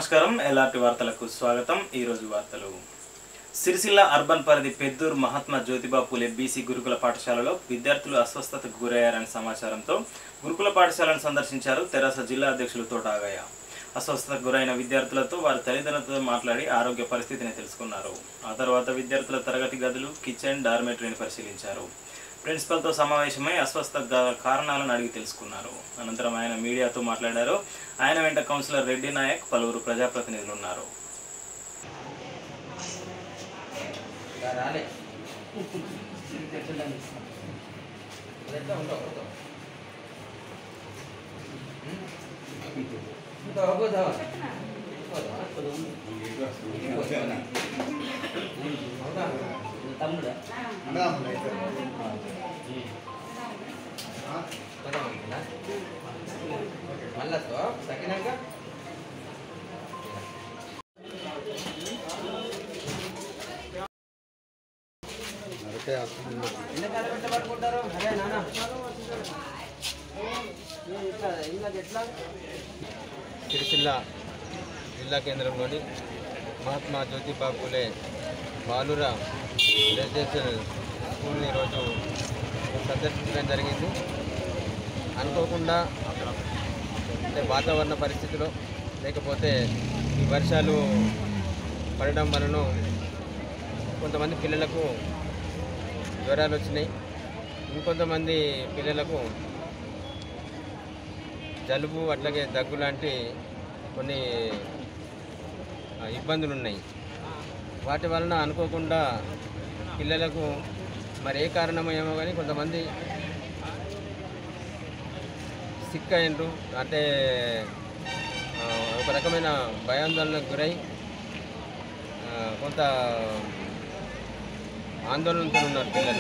నమస్కారం ఎల్ఆర్టీ వార్తలకు స్వాగతం। ఈ రోజు వార్తలు సిరిసిల్ల అర్బన్ పరిధి పెద్దూర్ మహాత్మా జ్యోతిబా పూలే బీసీ గురుకుల పాఠశాలలో విద్యార్థులు అస్వస్థతకు గురయ్యారనే సమాచారంతో గురుకుల పాఠశాలను సందర్శించారు తెరాస జిల్లా అధ్యక్షులు తోటాగయ్య। అస్వస్థతకు గురైన విద్యార్థులతో వారి తల్లిదండ్రులతో మాట్లాడి ఆరోగ్య పరిస్థితిని తెలుసుకున్నారు। ఆ తర్వాత విద్యార్థుల తరగతి గదులు, కిచెన్, డార్మెటరీని పరిశీలించారు। ప్రిన్సిపల్తో సమావేశమై అస్వస్థత కారణాలను అడిగి తెలుసుకున్నారు। అనంతరం ఆయన మీడియాతో మాట్లాడారు। ఆయన వెంట కౌన్సిలర్ రెడ్డి నాయక్, పలువురు ప్రజాప్రతినిధులు ఉన్నారు। సిరిసిల్ల జిల్లా కేంద్రంలోని మహాత్మా జ్యోతిబా పూలే బాలుర రెసిడెన్షియల్ స్కూల్ని ఈరోజు సందర్శించడం జరిగింది। అనుకోకుండా అంటే వాతావరణ పరిస్థితిలో లేకపోతే ఈ వర్షాలు పడడం వలన కొంతమంది పిల్లలకు జ్వరాలు వచ్చినాయి, ఇంకొంతమంది పిల్లలకు జలుబు అట్లాగే దగ్గు లాంటి కొన్ని ఇబ్బందులు ఉన్నాయి। వాటి వలన అనుకోకుండా పిల్లలకు మరి ఏ కారణమో ఏమో కానీ కొంతమంది సిక్ అయినరు, అంటే ఒక రకమైన భయాందోళనకు గురై కొంత ఆందోళనతో ఉన్నారు పిల్లలు।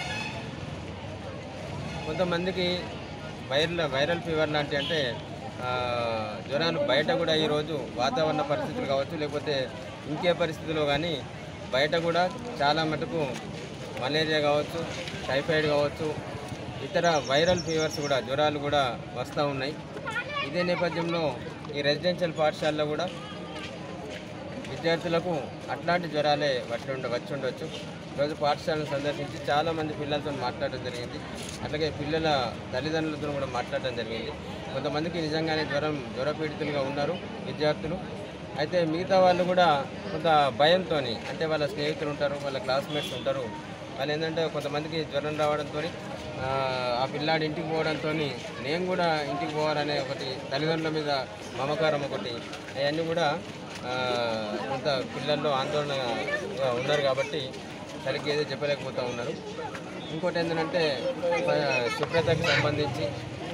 కొంతమందికి వైరల్ ఫీవర్ లాంటి అంటే జ్వరాలు బయట కూడా ఈరోజు వాతావరణ పరిస్థితులు కావచ్చు లేకపోతే ఇంకే పరిస్థితుల్లో కానీ బయట కూడా చాలా మటుకు మలేరియా కావచ్చు, టైఫాయిడ్ కావచ్చు, ఇతర వైరల్ ఫీవర్స్ కూడా జ్వరాలు కూడా వస్తూ ఉన్నాయి। ఇదే నేపథ్యంలో ఈ రెసిడెన్షియల్ పాఠశాలలో కూడా విద్యార్థులకు అట్లాంటి జ్వరాలే వచ్చి ఉండొచ్చు। ఈరోజు పాఠశాలను సందర్శించి చాలామంది పిల్లలతో మాట్లాడడం జరిగింది, అట్లాగే పిల్లల తల్లిదండ్రులతో కూడా మాట్లాడడం జరిగింది। కొంతమందికి నిజంగానే జ్వరపీడితులుగా ఉన్నారు విద్యార్థులు, అయితే మిగతా వాళ్ళు కూడా కొంత భయంతో, అంటే వాళ్ళ స్నేహితులు ఉంటారు, వాళ్ళ క్లాస్మేట్స్ ఉంటారు, వాళ్ళు ఏంటంటే కొంతమందికి జ్వరం రావడంతో ఆ పిల్లాడి ఇంటికి పోవడంతో నేను కూడా ఇంటికి పోవాలనే ఒకటి, తల్లిదండ్రుల మీద మమకారం ఒకటి, అవన్నీ కూడా కొంత పిల్లల్లో ఆందోళనగా ఉన్నారు కాబట్టి సరిగ్గా ఏదో చెప్పలేకపోతూ ఉన్నారు। ఇంకోటి ఏంటంటే శుభ్రతకు సంబంధించి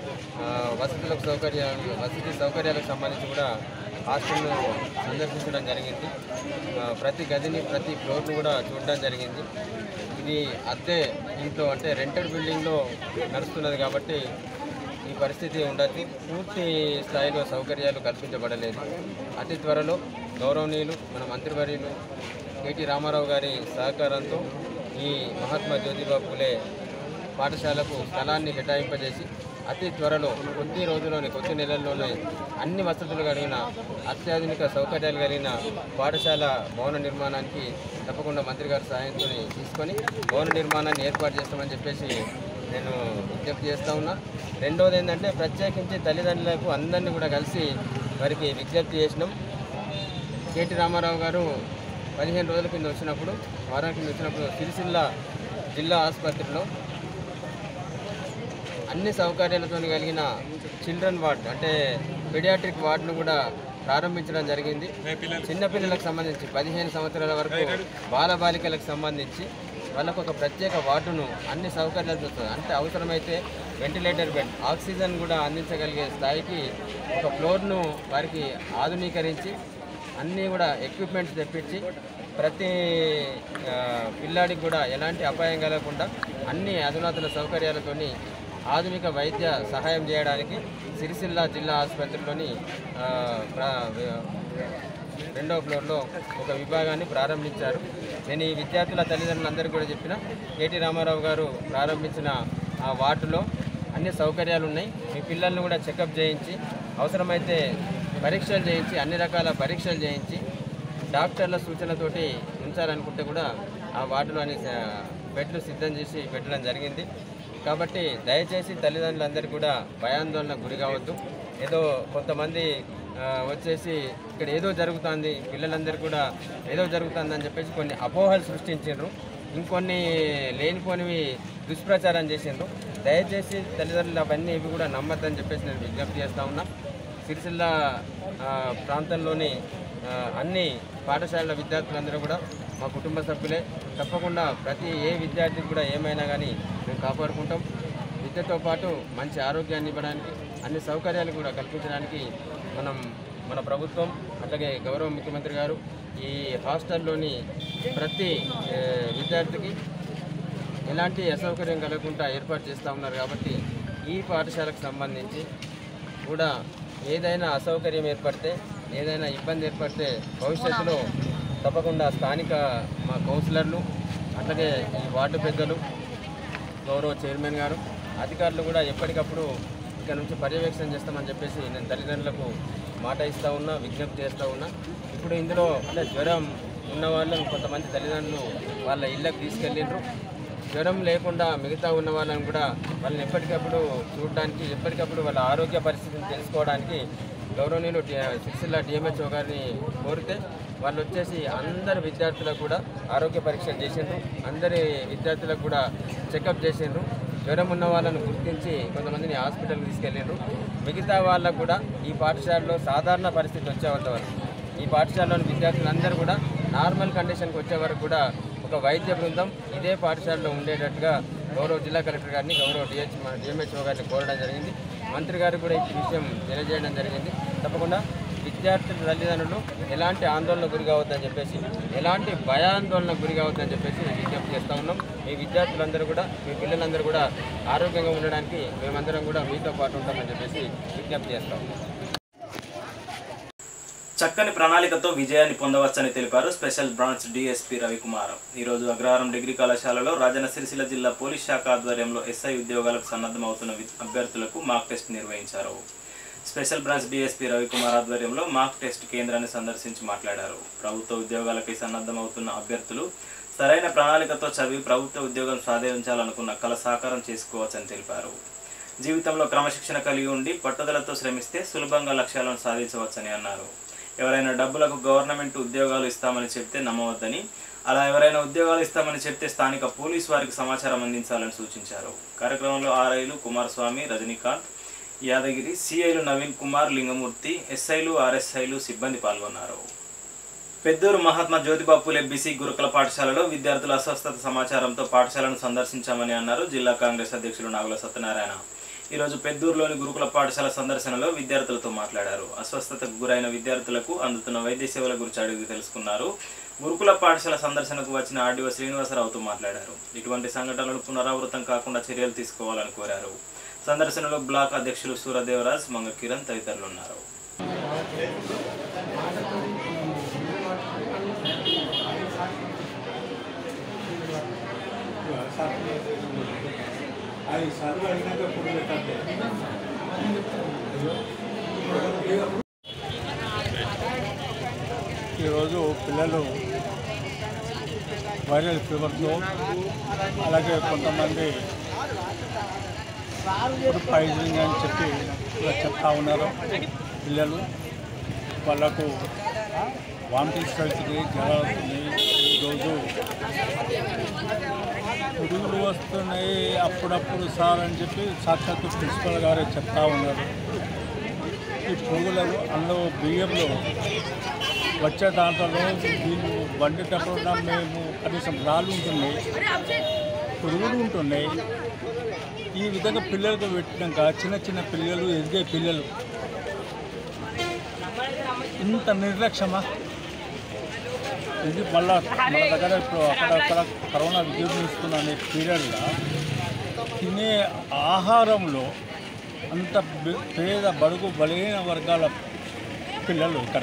వసతి సౌకర్యాలకు సంబంధించి కూడా హాస్టల్ను సందర్శించడం జరిగింది। ప్రతి గదిని, ప్రతి ఫ్లోర్ను కూడా చూడడం జరిగింది। ఇది అద్దె ఇంట్లో అంటే రెంటెడ్ బిల్డింగ్లో నడుస్తున్నది కాబట్టి ఈ పరిస్థితి ఉండదు, పూర్తి స్థాయిలో సౌకర్యాలు కల్పించబడలేదు। అతి త్వరలో గౌరవనీయులు మన మంత్రివర్యులు కేటీ రామారావు గారి సహకారంతో ఈ మహాత్మా జ్యోతిబా పూలే పాఠశాలకు స్థలాన్ని కేటాయింపజేసి అతి త్వరలో కొద్ది నెలల్లోనే అన్ని వసతులు కలిగిన అత్యాధునిక సౌకర్యాలు కలిగిన పాఠశాల భవన నిర్మాణానికి తప్పకుండా మంత్రి గారి సహాయంతో తీసుకొని భవన నిర్మాణాన్ని ఏర్పాటు చేస్తామని చెప్పేసి నేను విజ్ఞప్తి చేస్తూ ఉన్నా। రెండవది ఏంటంటే ప్రత్యేకించి తల్లిదండ్రులకు అందరినీ కూడా కలిసి వారికి విజ్ఞప్తి చేసినాం। కేటీ రామారావు గారు 15 రోజుల కింద వచ్చినప్పుడు, వారానికి కింద వచ్చినప్పుడు సిరిసిల్ల జిల్లా ఆసుపత్రిలో అన్ని సౌకర్యాలతో కలిగిన చిల్డ్రన్ వార్డ్ అంటే పీడియాట్రిక్ వార్డును కూడా ప్రారంభించడం జరిగింది। చిన్నపిల్లలకు సంబంధించి 15 సంవత్సరాల వరకు బాలబాలికలకు సంబంధించి వాళ్ళకు ఒక ప్రత్యేక వార్డును అన్ని సౌకర్యాలతో, అంటే అవసరమైతే వెంటిలేటర్ బెడ్, ఆక్సిజన్ కూడా అందించగలిగే స్థాయికి ఒక ఫ్లోర్ను వారికి ఆధునీకరించి అన్నీ కూడా ఎక్విప్మెంట్స్ తెప్పించి ప్రతి పిల్లాడికి కూడా ఎలాంటి అపాయం కలగకుండా అన్ని అధునాతన సౌకర్యాలతో ఆధునిక వైద్య సహాయం చేయడానికి సిరిసిల్ల జిల్లా ఆసుపత్రిలోని 2వ ఫ్లోర్లో ఒక విభాగాన్ని ప్రారంభించారు। నేను ఈ విద్యార్థుల తల్లిదండ్రులందరికీ కూడా చెప్పిన, కేటీ రామారావు గారు ప్రారంభించిన ఆ వార్డులో అన్ని సౌకర్యాలు ఉన్నాయి, మీ పిల్లల్ని కూడా చెకప్ చేయించి అవసరమైతే పరీక్షలు చేయించి అన్ని రకాల పరీక్షలు చేయించి డాక్టర్ల సూచనతోటి ఉంచాలనుకుంటే కూడా ఆ వార్డులోని బెడ్లు సిద్ధం చేసి పెట్టడం జరిగింది. కాబట్టి దయచేసి తల్లిదండ్రులందరూ కూడా భయాందోళనకు గురి కావద్దు. ఏదో కొంతమంది వచ్చేసి ఇక్కడ ఏదో జరుగుతుంది, పిల్లలందరూ కూడా ఏదో జరుగుతుందని చెప్పేసి కొన్ని అపోహలు సృష్టించారు, ఇంకొన్ని లేనిపోనివి దుష్ప్రచారం చేసిండ్రు. దయచేసి తల్లిదండ్రులు అవన్నీ ఇవి కూడా నమ్మద్దని చెప్పేసి నేను విజ్ఞప్తి చేస్తూ ఉన్నా. సిరిసిల్ల ప్రాంతంలోని అన్ని పాఠశాలల విద్యార్థులందరూ కూడా మా కుటుంబ సభ్యులే. తప్పకుండా ప్రతి ఏ విద్యార్థికి కూడా ఏమైనా కానీ మేము కాపాడుకుంటాం. విద్యతో పాటు మంచి ఆరోగ్యాన్ని ఇవ్వడానికి, అన్ని సౌకర్యాలు కూడా కల్పించడానికి మన ప్రభుత్వం అట్లాగే గౌరవ ముఖ్యమంత్రి గారు ఈ హాస్టల్లోని ప్రతి విద్యార్థికి ఎలాంటి అసౌకర్యం కలగకుండా ఏర్పాటు చేస్తూ ఉన్నారు. కాబట్టి ఈ పాఠశాలకు సంబంధించి కూడా ఏదైనా అసౌకర్యం ఏర్పడితే, ఏదైనా ఇబ్బంది ఏర్పడితే భవిష్యత్తులో తప్పకుండా స్థానిక మా కౌన్సిలర్లు అట్లాగే ఈ వార్డు పెద్దలు, గౌరవ చైర్మన్ గారు, అధికారులు కూడా ఎప్పటికప్పుడు ఇక్కడ నుంచి పర్యవేక్షణ చేస్తామని చెప్పేసి నేను తల్లిదండ్రులకు మాట ఇస్తూ ఉన్నా, విజ్ఞప్తి చేస్తూ ఉన్నా. ఇప్పుడు ఇందులో అంటే జ్వరం ఉన్న వాళ్ళని కొంతమంది తల్లిదండ్రులు వాళ్ళ ఇళ్ళకి తీసుకెళ్ళిండ్రు. జ్వరం లేకుండా మిగతా ఉన్న వాళ్ళని కూడా వాళ్ళని ఎప్పటికప్పుడు చూడడానికి, ఎప్పటికప్పుడు వాళ్ళ ఆరోగ్య పరిస్థితిని తెలుసుకోవడానికి గౌరవనీయులు సిరిసిల్ల డిఎంహెచ్ఓ గారిని కోరితే వాళ్ళు వచ్చేసి అందరు విద్యార్థులకు కూడా ఆరోగ్య పరీక్షలు చేసిండ్రు, అందరి విద్యార్థులకు కూడా చెకప్ చేసిండ్రు. జ్వరం ఉన్న వాళ్ళని గుర్తించి కొంతమందిని హాస్పిటల్కి తీసుకెళ్ళిండ్రు. మిగతా వాళ్ళకు కూడా ఈ పాఠశాలలో సాధారణ పరిస్థితి వచ్చేంతవరకు, ఈ పాఠశాలలోని విద్యార్థులందరూ కూడా నార్మల్ కండిషన్కి వచ్చే వరకు కూడా ఒక వైద్య బృందం ఇదే పాఠశాలలో ఉండేటట్టుగా గౌరవ జిల్లా కలెక్టర్ గారిని, గౌరవ డిఎంహెచ్ఓ గారిని కోరడం జరిగింది. మంత్రి గారు కూడా ఈ విషయం తెలియజేయడం జరిగింది. తప్పకుండా విద్యార్థుల తల్లిదండ్రులు ఎలాంటి ఆందోళనకు గురి కావద్దని చెప్పేసి, ఎలాంటి భయాందోళనకు గురి కావద్దని చెప్పేసి విజ్ఞప్తి చేస్తూ ఉన్నాం. మీ విద్యార్థులందరూ కూడా, మీ పిల్లలందరూ కూడా ఆరోగ్యంగా ఉండడానికి మేమందరం కూడా మీతో పాటు ఉంటామని చెప్పేసి విజ్ఞప్తి చేస్తూ ఉన్నాం. చక్కని ప్రణాళికతో విజయాన్ని పొందవచ్చని తెలిపారు స్పెషల్ బ్రాంచ్ డిఎస్పీ రవికుమార్. ఈరోజు అగ్రహారం డిగ్రీ కళాశాలలో రాజన్న సిరిసిల్ల జిల్లా పోలీస్ శాఖ ఆధ్వర్యంలో ఎస్ఐ ఉద్యోగాలకు సన్నద్ధమవుతున్న అభ్యర్థులకు మాక్ టెస్ట్ నిర్వహించారు. స్పెషల్ బ్రాంచ్ డిఎస్పీ రవికుమార్ ఆధ్వర్యంలో మాక్ టెస్ట్ కేంద్రాన్ని సందర్శించి మాట్లాడారు. ప్రభుత్వ ఉద్యోగాలకి సన్నద్ధమవుతున్న అభ్యర్థులు సరైన ప్రణాళికతో చదివి ప్రభుత్వ ఉద్యోగం సాధించాలనుకున్న కల సాకారం చేసుకోవచ్చని తెలిపారు. జీవితంలో క్రమశిక్షణ కలిగి ఉండి పట్టుదలతో శ్రమిస్తే సులభంగా లక్ష్యాలను సాధించవచ్చని అన్నారు. ఎవరైనా డబ్బులకు గవర్నమెంట్ ఉద్యోగాలు ఇస్తామని చెప్తే నమ్మవద్దని, అలా ఎవరైనా ఉద్యోగాలు ఇస్తామని చెప్తే స్థానిక పోలీసు వారికి సమాచారం అందించాలని సూచించారు. కార్యక్రమంలో ఆర్ఐలు కుమారస్వామి, రజనీకాంత్, యాదగిరి, సిఐలు నవీన్ కుమార్, లింగమూర్తి, ఎస్ఐలు, ఆర్ఎస్ఐలు సిబ్బంది పాల్గొన్నారు. పెద్దూరు మహాత్మా జ్యోతిబా పూలే బీసీ గురుకుల పాఠశాలలో విద్యార్థుల అస్వస్థత సమాచారంతో పాఠశాలను సందర్శించామని అన్నారు జిల్లా కాంగ్రెస్ అధ్యక్షులు నాగుల సత్యనారాయణ. ఈరోజు పెద్దూరులోని గురుకుల పాఠశాల సందర్శనలో విద్యార్థులతో మాట్లాడారు. అస్వస్థతకు గురైన విద్యార్థులకు అందుతున్న వైద్య సేవల గురించి అడిగి తెలుసుకున్నారు. గురుకుల పాఠశాల సందర్శనకు వచ్చిన ఆర్డీఓ శ్రీనివాసరావుతో మాట్లాడారు. ఇటువంటి సంఘటనలు పునరావృతం కాకుండా చర్యలు తీసుకోవాలని కోరారు. సందర్శనలో బ్లాక్ అధ్యక్షులు సూరదేవరాజ్, మంగ కిరణ్ తదితరులు ఉన్నారు. ఈరోజు పిల్లలు వైరల్ ఫీవర్తో, అలాగే కొంతమంది ఫుడ్ పాయిజనింగ్ అని చెప్పి చెప్తా ఉన్నారు. పిల్లలు వాళ్ళకు వామిటింగ్స్ అవుతుంది, జ్వరం అవుతుంది. ఈరోజు పురుగులు వస్తున్నాయి అప్పుడప్పుడు సార్ అని చెప్పి సాక్షాత్తు ప్రిన్సిపల్ గారే చెప్తా ఉన్నారు. ఈ పురుగులు అందులో బియ్యంలో వచ్చే దాంట్లో వీళ్ళు వండేటప్పుడు మేము కనీసం రాళ్ళు ఉంటున్నాయి, పురుగులు ఉంటున్నాయి. ఈ విధంగా పిల్లలకు పెట్టినాక చిన్న చిన్న పిల్లలు, ఎదిగే పిల్లలు ఇంత నిర్లక్ష్యమా? ఇది మళ్ళా మన దగ్గర ఇప్పుడు అక్కడక్కడ కరోనా విజృంభిస్తున్న పీరియడ్లో తినే ఆహారంలో అంత పేద బడుగు బలహీన వర్గాల పిల్లలు ఇక్కడ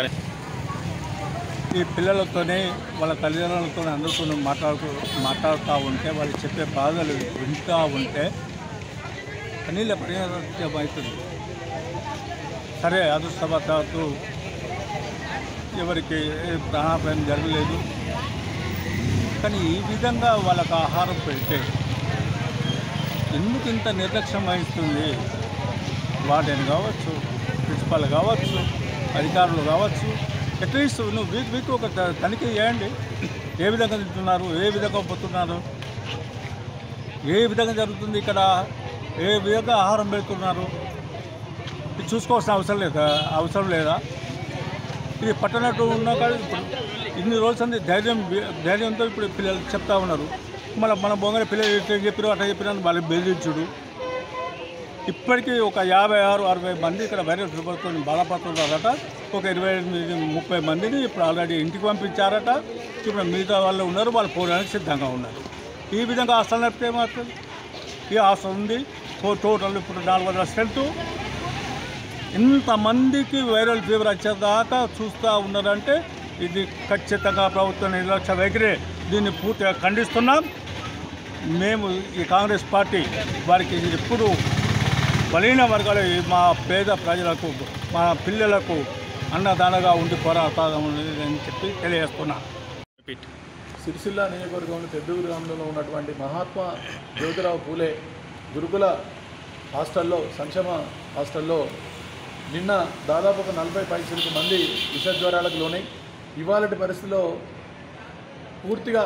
ఈ పిల్లలతోనే వాళ్ళ తల్లిదండ్రులతో అందరితో మాట్లాడుతూ ఉంటే, వాళ్ళు చెప్పే బాధలు వింటూ ఉంటే కనీళ్ళ ప్రయోజనం అవుతుంది. సరే అదృష్టవశాత్తు ఎవరికి ప్రాణాపాయం జరగలేదు. కానీ ఈ విధంగా వాళ్ళకు ఆహారం పెడితే ఎందుకు ఇంత నిర్లక్ష్యం వహిస్తుంది? వార్డెన్ కావచ్చు, ప్రిన్సిపాల్ కావచ్చు, అధికారులు కావచ్చు, అట్లీస్ట్ నువ్వు వీక్ ఒక తనిఖీ చేయండి. ఏ విధంగా తింటున్నారు, ఏ విధంగా పోతున్నారు, ఏ విధంగా జరుగుతుంది, ఇక్కడ ఏ విధంగా ఆహారం పెడుతున్నారు, ఇది చూసుకోవాల్సిన అవసరం లేదా? ఇది పట్టనట్టు ఉన్నా కానీ ఇన్ని రోజులు ధైర్యంతో ఇప్పుడు పిల్లలు చెప్తా ఉన్నారు. మన బొంగర పిల్లలు ఎట్లా చెప్పారు అట్లా చెప్పిన వాళ్ళకి బెదిరించుడు. ఇప్పటికీ ఒక 56-60 మంది ఇక్కడ వైరల్ ఫీవర్తో బాధపడుతున్నారట. ఒక 28-30 మందిని ఇప్పుడు ఆల్రెడీ ఇంటికి పంపించారట. ఇప్పుడు మిగతా వాళ్ళు ఉన్నారు, వాళ్ళు పోవడానికి సిద్ధంగా ఉన్నారు. ఈ విధంగా హాస్టల్ నడిపితే మాత్రం ఈ హాస్టల్ ఉంది టోటల్ ఇప్పుడు 400 స్ట్రెంత్. ఇంతమందికి వైరల్ ఫీవర్ వచ్చేదాకా చూస్తూ ఉన్నారంటే ఇది ఖచ్చితంగా ప్రభుత్వ నిర్లక్ష్య వైఖరి. దీన్ని పూర్తిగా ఖండిస్తున్నాం. మేము ఈ కాంగ్రెస్ పార్టీ వారికి ఎప్పుడు బలహీన వర్గాలు మా పేద ప్రజలకు మా పిల్లలకు అన్నదానగా ఉండి పోరాడతామని చెప్పి తెలియజేస్తున్నాం. సిరిసిల్ల నియోజకవర్గంలో పెద్దూరు గ్రామంలో ఉన్నటువంటి మహాత్మా జ్యోతిరావు పూలే గురుకుల హాస్టల్లో సంక్షేమ హాస్టల్లో నిన్న దాదాపు ఒక 40 మంది విషజ్వరాలకు లోనై ఇవాళటి పరిస్థితిలో పూర్తిగా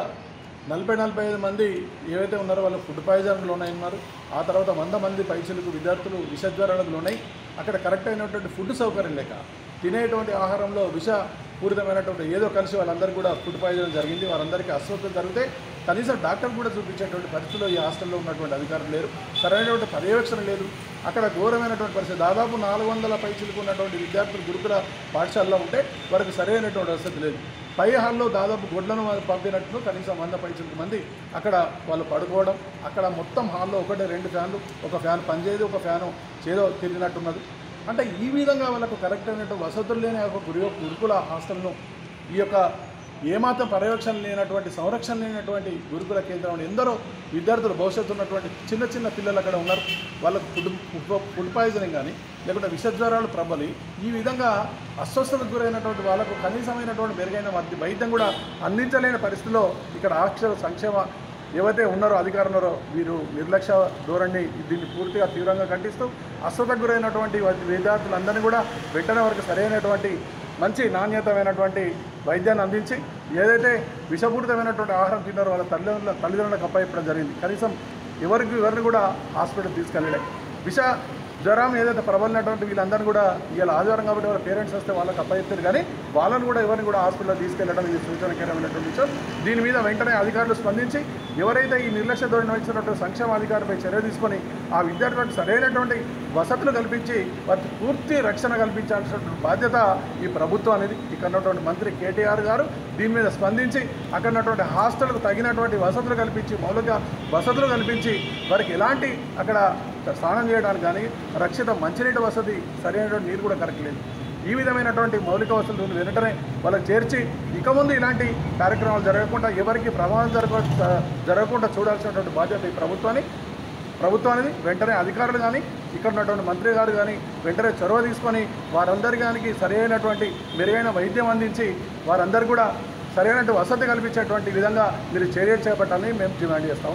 40-45 మంది ఏవైతే ఉన్నారో వాళ్ళు ఫుడ్ పాయిజన్కి లోనైనారు. ఆ తర్వాత 100 మంది పైసలకు విద్యార్థులు విషజ్వరాలకు లోనై అక్కడ కరెక్ట్ అయినటువంటి ఫుడ్ సౌకర్యం లేక తినేటువంటి ఆహారంలో విషపూరితమైనటువంటి ఏదో కలిసి వాళ్ళందరికీ కూడా ఫుడ్ పాయిజన్ జరిగింది. వారందరికీ అస్వస్థత జరిగితే కనీసం డాక్టర్ కూడా చూపించేటువంటి పరిస్థితిలో ఈ హాస్టల్లో ఉన్నటువంటి అధికారులు లేరు, సరైనటువంటి పర్యవేక్షణ లేదు. అక్కడ ఘోరమైనటువంటి పరిస్థితి. దాదాపు 400 పైసలకు ఉన్నటువంటి విద్యార్థులు గురుకుల పాఠశాలలో ఉంటే వారికి సరైనటువంటి వసతి లేదు. పై హాల్లో దాదాపు గొడ్లను పంపినట్లు కనీసం 100 పైసలకు మంది అక్కడ వాళ్ళు పడుకోవడం. అక్కడ మొత్తం హాల్లో 1-2 ఫ్యాన్లు, ఒక ఫ్యాన్ పనిచేయదు, ఒక ఫ్యాను చేదో తిరిగినట్టున్నది. అంటే ఈ విధంగా వాళ్ళకు కరెక్ట్ అయినటువంటి వసతులు లేని ఒక గురుకుల హాస్టల్ను ఈ యొక్క ఏమాత్రం పర్యవేక్షణ లేనటువంటి సంరక్షణ లేనటువంటి గురుకుల కేంద్రంలో ఎందరో విద్యార్థులు భవిష్యత్తు ఉన్నటువంటి చిన్న పిల్లలు అక్కడ ఉన్నారు. వాళ్ళకు ఫుడ్ పాయిజనింగ్ కానీ లేకుంటే విషజ్వరాలు ప్రబలి ఈ విధంగా అస్వస్థతకు గురైనటువంటి వాళ్ళకు కనీసమైనటువంటి మెరుగైన వైద్యం కూడా అందించలేని పరిస్థితిలో ఇక్కడ హాస్టల్ సంక్షేమ ఏవైతే ఉన్నారో అధికారులు ఉన్నారో వీరు నిర్లక్ష్య ధోరణి దీన్ని పూర్తిగా తీవ్రంగా ఖండిస్తూ అస్వస్థతకు గురైనటువంటి విద్యార్థులందరినీ కూడా వెంటనే వరకు సరైనటువంటి మంచి నాణ్యతమైనటువంటి వైద్యాన్ని అందించి ఏదైతే విషపూరితమైనటువంటి ఆహారం తిన్నారో వాళ్ళ తల్లిదండ్రులకు అప్పచెప్పడం జరిగింది. కనీసం ఎవరిని కూడా హాస్పిటల్ తీసుకెళ్ళలేదు. విష జ్వరం ఏదైతే ప్రబలినటువంటి వీళ్ళందరినీ కూడా ఇలా ఆదివారం కాబట్టి వాళ్ళ పేరెంట్స్ వస్తే వాళ్ళకి అప్పచెప్తారు, కానీ వాళ్ళని కూడా ఎవరిని కూడా హాస్పిటల్లో తీసుకెళ్లడం ఇది సూచనకరమైనటువంటి విషయం. దీని మీద వెంటనే అధికారులు స్పందించి ఎవరైతే ఈ నిర్లక్ష్య ధోరణి వహించినటువంటి సంక్షేమ అధికారిపై చర్య తీసుకొని ఆ విద్యార్థులకు సరైనటువంటి వసతులు కల్పించి వారికి పూర్తి రక్షణ కల్పించాల్సినటువంటి బాధ్యత ఈ ప్రభుత్వం అనేది. ఇక్కడ ఉన్నటువంటి మంత్రి కేటీఆర్ గారు దీని మీద స్పందించి అక్కడ ఉన్నటువంటి హాస్టల్కు తగినటువంటి వసతులు కల్పించి మౌలిక వసతులు కల్పించి వారికి ఎలాంటి అక్కడ స్నానం చేయడానికి కానీ రక్షిత మంచినీటి వసతి సరైనటువంటి నీరు కూడా కరెక్ట్ లేదు. ఈ విధమైనటువంటి మౌలిక వసతులు వెంటనే వాళ్ళకి చేర్చి ఇక ముందు ఇలాంటి కార్యక్రమాలు జరగకుండా ఎవరికి ప్రమాదం జరగకుండా చూడాల్సినటువంటి బాధ్యత ఈ ప్రభుత్వానికి వెంటనే అధికారులు కానీ ఇక్కడ ఉన్నటువంటి మంత్రి గారు కానీ వెంటనే చొరవ తీసుకొని వారందరికీ సరైనటువంటి మెరుగైన వైద్యం అందించి వారందరూ కూడా సరైనటువంటి వసతి కల్పించేటువంటి విధంగా మీరు చర్య చేపట్టాలని మేము డిమాండ్ చేస్తాము.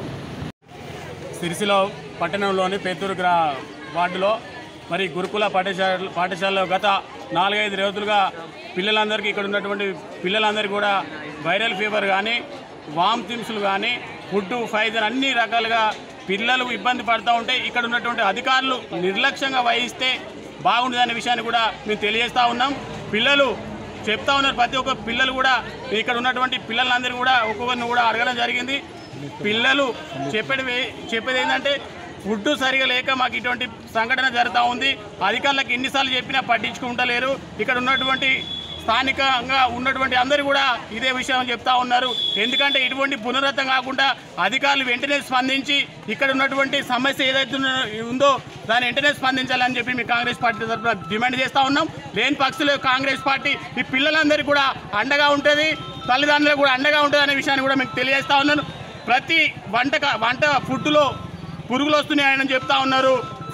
సిరిసిల్ల పట్టణంలోని పేతూరు వార్డులో మరి గురుకుల పాఠశాలలో గత 4-5 రోజులుగా పిల్లలందరికీ ఇక్కడ ఉన్నటువంటి పిల్లలందరికీ కూడా వైరల్ ఫీవర్ కానీ వామిటింగ్స్లు కానీ ఫుడ్ పాయిజన్ అన్ని రకాలుగా పిల్లలు ఇబ్బంది పడుతూ ఉంటే ఇక్కడ ఉన్నటువంటి అధికారులు నిర్లక్ష్యంగా వహిస్తే బాగుండదనే విషయాన్ని కూడా మేము తెలియజేస్తూ ఉన్నాం. పిల్లలు చెప్తా ఉన్నారు, ప్రతి ఒక్క పిల్లలు కూడా ఇక్కడ ఉన్నటువంటి పిల్లలందరూ కూడా ఒక్కొక్కరిని కూడా అడగడం జరిగింది. పిల్లలు చెప్పేది ఏంటంటే ఫుడ్ సరిగా లేక మాకు ఇటువంటి సంఘటన జరుగుతూ ఉంది, అధికారులకు ఎన్నిసార్లు చెప్పినా పట్టించుకుంటలేరు. ఇక్కడ ఉన్నటువంటి స్థానికంగా ఉన్నటువంటి అందరూ కూడా ఇదే విషయం చెప్తా ఉన్నారు. ఎందుకంటే ఇటువంటి పునరుద్ధం కాకుండా అధికారులు వెంటనే స్పందించి ఇక్కడ ఉన్నటువంటి సమస్య ఏదైతే ఉందో దాన్ని వెంటనే స్పందించాలని చెప్పి మీ కాంగ్రెస్ పార్టీ తరఫున డిమాండ్ చేస్తూ ఉన్నాం. లేని పక్షంలో కాంగ్రెస్ పార్టీ ఈ పిల్లలందరికీ కూడా అండగా ఉంటుంది, తల్లిదండ్రులకు కూడా అండగా ఉంటుంది అనే విషయాన్ని కూడా మీకు తెలియజేస్తా ఉన్నాను. ప్రతి వంట ఫుడ్లో పురుగులు వస్తున్నాయని చెప్తా ఉన్నారు.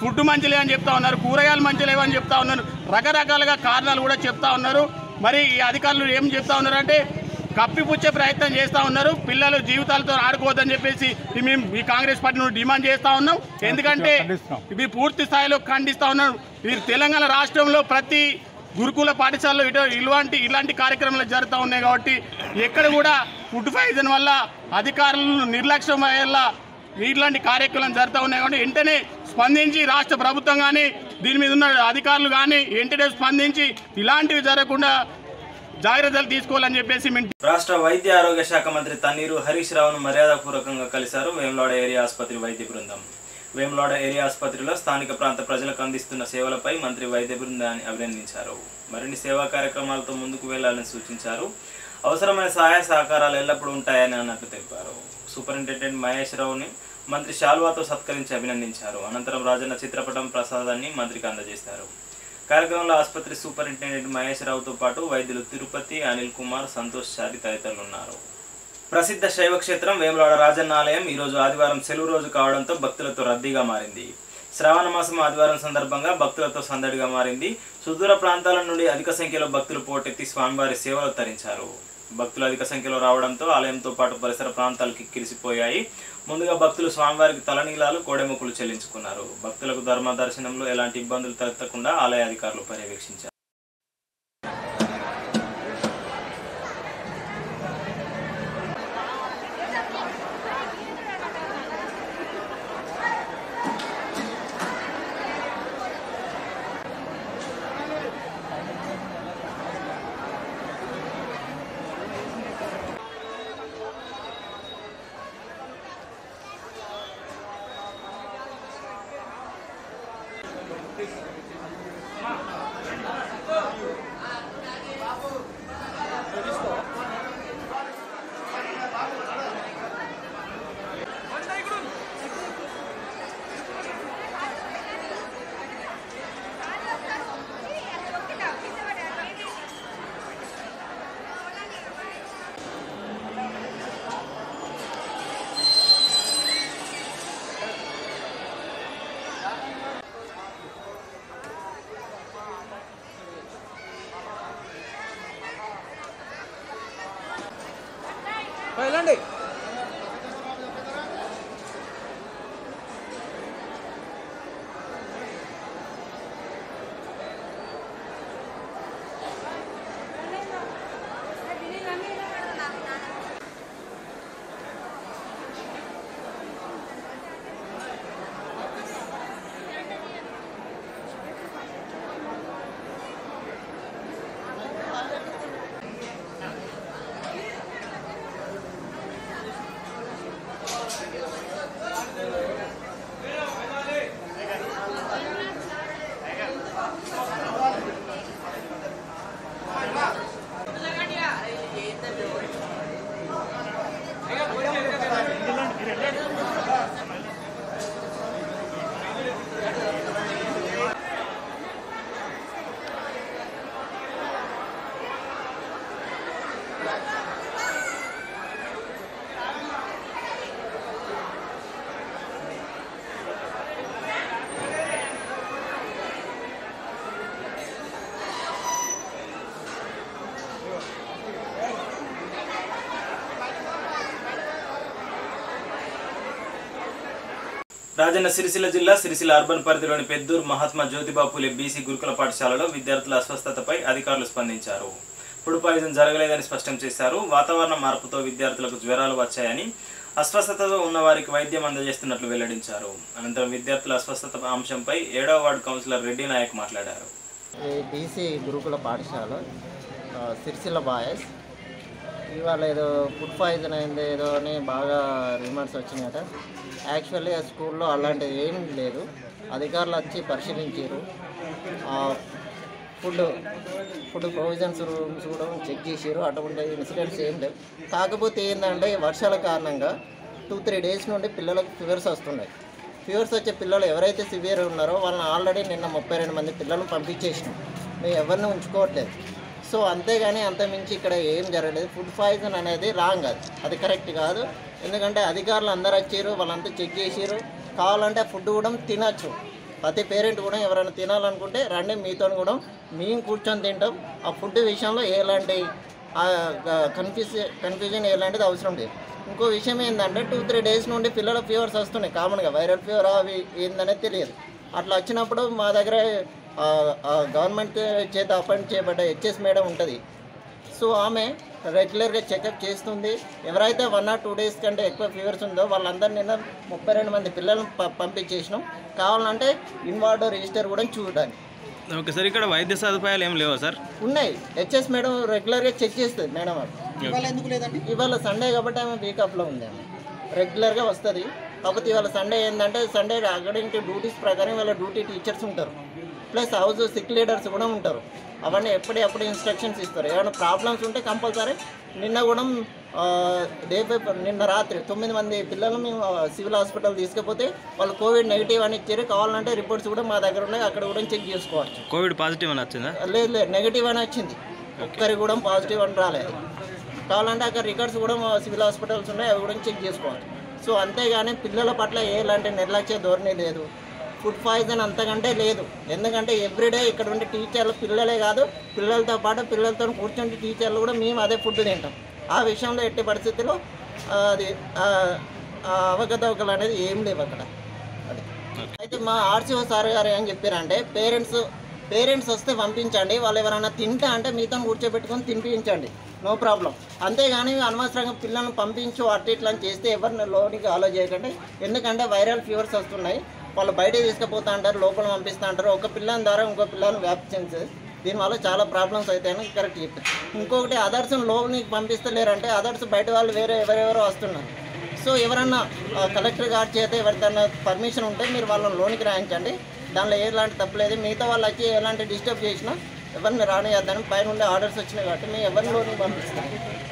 ఫుడ్ మంచి లేవని చెప్తా ఉన్నారు, కూరగాయలు మంచి లేవని చెప్తా ఉన్నారు, రకరకాలుగా కారణాలు కూడా చెప్తా ఉన్నారు. మరి ఈ అధికారులు ఏం చెప్తా ఉన్నారంటే కప్పిపుచ్చే ప్రయత్నం చేస్తూ ఉన్నారు. పిల్లలు జీవితాలతో ఆడుకోవద్దని చెప్పేసి మేము ఈ కాంగ్రెస్ పార్టీ నుండి డిమాండ్ చేస్తూ ఉన్నాం. ఎందుకంటే ఇవి పూర్తి స్థాయిలో ఖండిస్తూ ఉన్నారు. ఇది తెలంగాణ రాష్ట్రంలో ప్రతి గురుకుల పాఠశాలలో ఇలాంటి కార్యక్రమాలు జరుగుతూ ఉన్నాయి. కాబట్టి ఎక్కడ కూడా ఫుడ్ పాయిజన్ వల్ల అధికారులను నిర్లక్ష్యం వల్ల ఇట్లాంటి కార్యక్రమాలు జరుగుతూ ఉన్నాయి. కాబట్టి వెంటనే స్పందించి రాష్ట్ర ప్రభుత్వం కానీ దీని మీద ఉన్న అధికారులు కానీ వెంటనే స్పందించి ఇలాంటివి జరగకుండా జాగ్రత్తలు తీసుకోవాలని చెప్పేసి రాష్ట్ర వైద్య ఆరోగ్య శాఖ మంత్రి తన్నీరు హరీష్ రావును మర్యాదపూర్వకంగా కలిశారు వేములవాడ ఏరియా ఆసుపత్రి వైద్య బృందం. వేములవాడ ఏరియా ఆసుపత్రిలో స్థానిక ప్రాంత ప్రజలకు అందిస్తున్న సేవలపై మంత్రి వైద్య బృందాన్ని అభినందించారు. మరిన్ని సేవా కార్యక్రమాలతో ముందుకు వెళ్లాలని సూచించారు. అవసరమైన సహాయ సహకారాలు ఎల్లప్పుడూ ఉంటాయని అన్నట్టు తెలిపారు. సూపరింటెండెంట్ మహేష్ రావుని మంత్రి శాల్వాతో సత్కరించి అభినందించారు. అనంతరం రాజన్న చిత్రపటం ప్రసాదాన్ని మంత్రికి అందజేశారు. కార్యక్రమంలో ఆసుపత్రి సూపరింటెండెంట్ మహేష్ రావుతో పాటు వైద్యులు తిరుపతి, అనిల్ కుమార్, సంతోష్ చారి తదితరులు ఉన్నారు. ప్రసిద్ధ శైవక్షేత్రం వేములవాడ రాజన్న ఆలయం ఈరోజు ఆదివారం సెలవు రోజు కావడంతో భక్తులతో రద్దీగా మారింది. శ్రావణ మాసం ఆదివారం సందర్భంగా భక్తులతో సందడిగా మారింది. సుదూర ప్రాంతాల నుండి అధిక సంఖ్యలో భక్తులు పోటెత్తి స్వామివారి సేవలు తరించారు. భక్తులు అధిక సంఖ్యలో రావడంతో ఆలయంతో పాటు పరిసర ప్రాంతాలు కిక్కిరిసిపోయాయి. ముందుగా భక్తులు స్వామివారికి తలనీలాలు, కోడెముక్కులు చెల్లించుకున్నారు. భక్తులకు ధర్మ దర్శనంలో ఎలాంటి ఇబ్బందులు తలెత్తకుండా ఆలయ అధికారులు పర్యవేక్షించారు. వెళ్ళండి. రాజన్న సిరిసిల్ల జిల్లా సిరిసిల్ల అర్బన్ పరిధిలోని పెద్దూరు మహాత్మా జ్యోతిబా పూలే బీసీ గురుకుల పాఠశాలలో విద్యార్థుల అస్వస్థతపై అధికారులు స్పందించారు. ఫుడ్ పాయిజన్ జరగలేదని స్పష్టం చేశారు. వాతావరణ మార్పుతో విద్యార్థులకు జ్వరాలు వచ్చాయని, అస్వస్థతతో ఉన్న వారికి వైద్యం అందజేస్తున్నట్లు వెల్లడించారు. అనంతరం విద్యార్థుల అస్వస్థత అంశంపై 7వ వార్డు కౌన్సిలర్ రెడ్డి నాయక్ మాట్లాడారు. బీసీ గురుకుల పాఠశాల సిరిసిల్ల బాయ్స్ ఇవాళ ఏదో ఫుడ్ పాయిజన్ అయింది ఏదో అని బాగా రిమార్క్స్ వచ్చినాయట. యాక్చువల్లీ ఆ స్కూల్లో అలాంటిది ఏం లేదు. అధికారులు వచ్చి పరిశీలించారు. ఫుడ్ ప్రొవిజన్స్ రూమ్స్ కూడా చెక్ చేసారు. అటువంటి ఇన్సిడెంట్స్ ఏం లేవు. కాకపోతే ఏంటంటే వర్షాల కారణంగా 2-3 డేస్ నుండి పిల్లలకు ఫీవర్స్ వస్తున్నాయి. ఫీవర్స్ వచ్చే పిల్లలు ఎవరైతే సివియర్ ఉన్నారో వాళ్ళని ఆల్రెడీ నిన్న 32 మంది పిల్లలను పంపించేసినాం. మేము ఎవరిని ఉంచుకోవట్లేదు. సో అంతేగాని అంతమించి ఇక్కడ ఏం జరగలేదు. ఫుడ్ పాయిజన్ అనేది రాంగ్, అది కరెక్ట్ కాదు. ఎందుకంటే అధికారులు అందరు వచ్చారు, వాళ్ళంతా చెక్ చేసారు. కావాలంటే ఫుడ్ కూడా తినచ్చు. ప్రతి పేరెంట్ కూడా ఎవరైనా తినాలనుకుంటే రండి, మీతో కూడా మేము కూర్చొని తింటాం. ఆ ఫుడ్ విషయంలో ఎలాంటి కన్ఫ్యూజన్ ఎలాంటిది అవసరం లేదు. ఇంకో విషయం ఏంటంటే 2-3 డేస్ నుండి పిల్లల ఫీవర్స్ వస్తున్నాయి. కామన్గా వైరల్ ఫీవర్ అవి ఏందనేది తెలియదు. అట్లా వచ్చినప్పుడు మా దగ్గర గవర్నమెంట్ చేత అపాయింట్ చేయబడ్డ హెచ్ఎస్ మేడం ఉంటుంది. సో ఆమె రెగ్యులర్గా చెకప్ చేస్తుంది. ఎవరైతే 1 or 2 డేస్ కంటే ఎక్కువ ఫీవర్స్ ఉందో వాళ్ళందరినీ నిన్న 32 మంది పిల్లలను పంపించేసినాం. కావాలంటే ఇన్వార్డో రిజిస్టర్ కూడా చూడడానికి. ఓకే సార్, ఇక్కడ వైద్య సదుపాయాలు ఏం లేవా సార్? ఉన్నాయి. హెచ్ఎస్ మేడం రెగ్యులర్గా చెక్ చేస్తుంది. మేడం ఇవాళ ఎందుకు లేదండి? ఇవాళ సండే కాబట్టి ఆమె వీకప్లో ఉంది. ఆమె రెగ్యులర్గా వస్తుంది. కాకపోతే ఇవాళ సండే ఏంటంటే సండే అకార్డింగ్ టు డ్యూటీస్ ప్రకారం వాళ్ళ డ్యూటీ టీచర్స్ ఉంటారు, ప్లస్ హౌస్ సిక్ లీడర్స్ కూడా ఉంటారు. అవన్నీ ఎప్పటికప్పుడు ఇన్స్ట్రక్షన్స్ ఇస్తారు. ఏమైనా ప్రాబ్లమ్స్ ఉంటే కంపల్సరీ. నిన్న కూడా నిన్న రాత్రి 9 మంది పిల్లలు మేము సివిల్ హాస్పిటల్ తీసుకపోతే వాళ్ళు కోవిడ్ నెగిటివ్ అని ఇచ్చారు. కావాలంటే రిపోర్ట్స్ కూడా మా దగ్గర ఉన్నాయి, అక్కడ కూడా చెక్ చేసుకోవచ్చు. కోవిడ్ పాజిటివ్ అని వచ్చిందా? లేదు, నెగిటివ్ అని వచ్చింది. ఒక్కరికి కూడా పాజిటివ్ అని రాలేదు. కావాలంటే అక్కడ రికార్డ్స్ కూడా మా సివిల్ హాస్పిటల్స్ ఉన్నాయి, అవి కూడా చెక్ చేసుకోవచ్చు. సో అంతేగాని పిల్లల పట్ల ఎలాంటి నిర్లక్ష్య ధోరణి లేదు. ఫుడ్ పాయిజన్ అంతకంటే లేదు. ఎందుకంటే ఎవ్రీడే ఇక్కడ ఉండే టీచర్లు పిల్లలే కాదు, పిల్లలతో పాటు పిల్లలతో కూర్చుంటే టీచర్లు కూడా మేము అదే ఫుడ్ తింటాం. ఆ విషయంలో ఎట్టి పరిస్థితుల్లో అది అవకతవకలు అనేది ఏం లేవు అక్కడ. అయితే మా ఆర్సీఓ సార్ గారు ఏం చెప్పారంటే పేరెంట్స్ వస్తే పంపించండి, వాళ్ళు ఎవరైనా తింటా అంటే మీతో కూర్చోబెట్టుకొని తినిపించండి, నో ప్రాబ్లం. అంతేగాని అనవసరంగా పిల్లల్ని పంపించు అట్లా ఇట్లా చేస్తే ఎవరిని లోనికి అలో చేయకండి. ఎందుకంటే వైరల్ ఫీవర్స్ వస్తున్నాయి, వాళ్ళు బయటకు తీసుకుపోతా అంటారు, లోపల పంపిస్తూ అంటారు. ఒక పిల్లని ద్వారా ఇంకో పిల్లని వ్యాప్తించే దీనివల్ల చాలా ప్రాబ్లమ్స్ అవుతాయని కరెక్ట్ చెప్పారు. ఇంకొకటి అదర్స్ని లోపలికి పంపిస్తలేరంటే అదర్స్ బయట వాళ్ళు ఎవరెవరో వస్తున్నారు. సో ఎవరన్నా కలెక్టర్ గారి చేత ఎవరికన్నా పర్మిషన్ ఉంటే మీరు వాళ్ళని లోనికి రాయించండి, దానిలో ఎలాంటి తప్పలేదు. మిగతా వాళ్ళు వచ్చి ఎలాంటి డిస్టర్బ్ చేసినా ఎవరిని రానియద్దని పైన ఉండే ఆర్డర్స్ వచ్చినాయి కాబట్టి మేము ఎవరిని లోనికి పంపిస్తాం.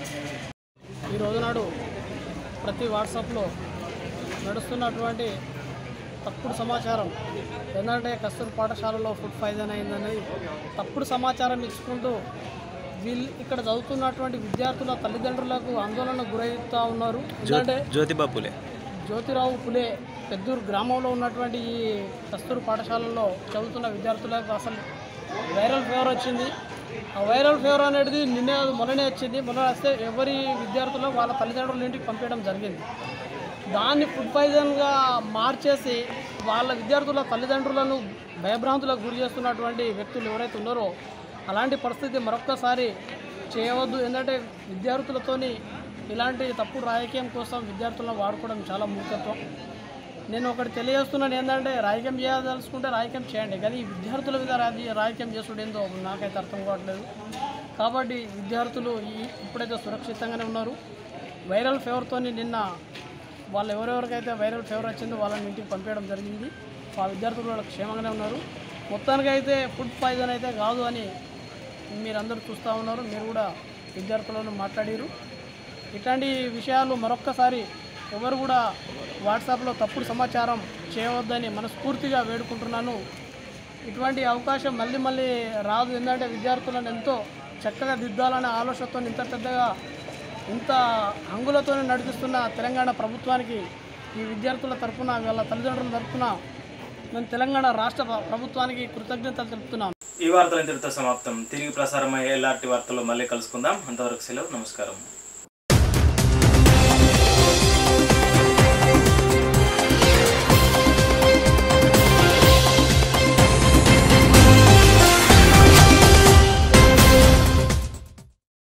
ఈ రోజు నాడు ప్రతి వాట్సాప్లో నడుస్తున్నటువంటి తప్పుడు సమాచారం ఏంటంటే కస్తూరి పాఠశాలలో ఫుడ్ పాయిజన్ అయిందని తప్పుడు సమాచారం ఇచ్చుకుంటూ వీళ్ళు ఇక్కడ చదువుతున్నటువంటి విద్యార్థుల తల్లిదండ్రులకు ఆందోళనకు గురవుతూ ఉన్నారు. ఎందుకంటే జ్యోతిరావు పులే పెద్దూరు గ్రామంలో ఉన్నటువంటి ఈ కస్తూరి పాఠశాలలో చదువుతున్న విద్యార్థులకు అసలు వైరల్ ఫీవర్ వచ్చింది. ఆ వైరల్ ఫీవర్ అనేది మొన్ననే వచ్చింది. మొన్న వస్తే ఎవరి విద్యార్థులు వాళ్ళ తల్లిదండ్రుల ఇంటికి పంపించడం జరిగింది. దాన్ని ఫుడ్ పాయిజన్గా మార్చేసి వాళ్ళ విద్యార్థుల తల్లిదండ్రులను భయభ్రాంతులకు గురి చేస్తున్నటువంటి వ్యక్తులు ఎవరైతే ఉన్నారో అలాంటి పరిస్థితి మరొక్కసారి చేయవద్దు. ఎందుకంటే విద్యార్థులతోని ఇలాంటి తప్పుడు రాజకీయం కోసం విద్యార్థులను వాడుకోవడం చాలా మూర్ఖత్వం. నేను ఒకటి తెలియజేస్తున్నాను, ఏంటంటే రాజకీయం చేయదలుచుకుంటే రాజకీయం చేయండి, కానీ విద్యార్థుల మీద రాజకీయం చేసుడు ఏందో నాకైతే అర్థం కావట్లేదు. కాబట్టి విద్యార్థులు ఇప్పుడైతే సురక్షితంగానే ఉన్నారు. వైరల్ ఫీవర్తో నిన్న వాళ్ళు ఎవరెవరికైతే వైరల్ ఫీవర్ వచ్చిందో వాళ్ళని ఇంటికి పంపించడం జరిగింది. ఆ విద్యార్థులు వాళ్ళకి క్షేమంగానే ఉన్నారు. మొత్తానికైతే ఫుడ్ పాయిజన్ అయితే కాదు అని మీరందరూ చూస్తూ ఉన్నారు. మీరు కూడా విద్యార్థులను మాట్లాడారు. ఇట్లాంటి విషయాలు మరొక్కసారి ఎవరు కూడా వాట్సాప్లో తప్పుడు సమాచారం చేయవద్దని మనస్ఫూర్తిగా వేడుకుంటున్నాను. ఇటువంటి అవకాశం మళ్ళీ రాదు. ఎందుకంటే విద్యార్థులను ఎంతో చక్కగా దిద్దాలనే ఆలోచనతో ఇంత హంగులతో నడిపిస్తున్న తెలంగాణ ప్రభుత్వానికి ఈ విద్యార్థుల తరఫున వాళ్ళ తల్లిదండ్రుల తరఫున నేను తెలంగాణ రాష్ట్ర ప్రభుత్వానికి కృతజ్ఞతలు తెలుపుతున్నాను. ఈ వార్తలు ఇంతటితో సమాప్తం. తిరిగి ప్రసారమయ్యే ఎలాంటి వార్తల్లో మళ్ళీ కలుసుకుందాం. అంతవరకు సెలవు. నమస్కారం.